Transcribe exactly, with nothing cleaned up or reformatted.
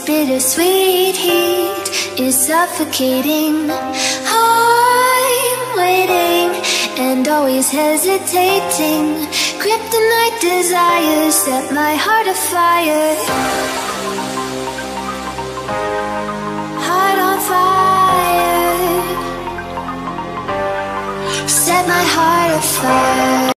bittersweet heat is suffocating. I'm waiting and always hesitating. Kryptonite desires set my heart afire.